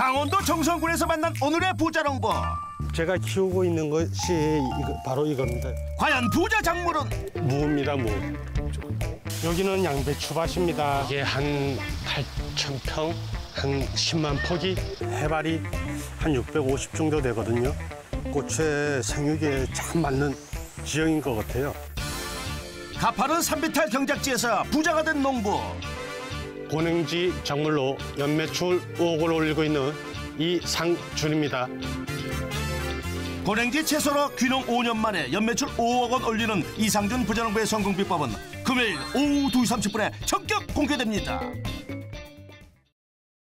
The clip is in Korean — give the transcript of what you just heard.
강원도 정선군에서 만난 오늘의 부자농부. 제가 키우고 있는 것이 바로 이겁니다. 과연 부자 작물은? 무입니다, 무. 여기는 양배추밭입니다. 이게 한 8,000평, 한 10만 포기. 해발이 한 650 정도 되거든요. 고추의 생육에 참 맞는 지형인 것 같아요. 가파른 산비탈 경작지에서 부자가 된 농부. 고능지 작물로 연매출 5억을 올리고 있는 이상준입니다. 고랭지 채소로 귀농 5년 만에 연매출 5억 원 올리는 이상준 부자농부의 성공 비법은 금요일 오후 2시 30분에 전격 공개됩니다.